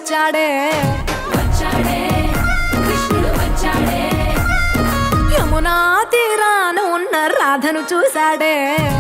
వచ్చాడే యమునా తీరాన ఉన్న రాధను చూశాడే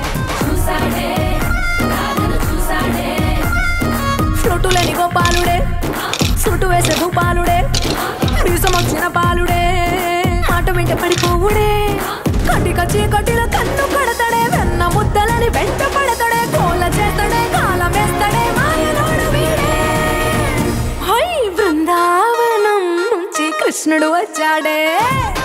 ఫ్లూటులేని గోపాలుడే సుటు వేసే భూపాలుడే మీసమొచ్చిన పాలుడే మాట వెంట పడిపోవుడే కటిక చీకటిలో కన్ను కడతాడే వెన్న ముద్దలని వెంట పడతాడే కోల చేస్తాడే కాలం వేస్తాడే మాయలోడు వీడే హై బృందావనం నుంచి కృష్ణుడు వచ్చాడే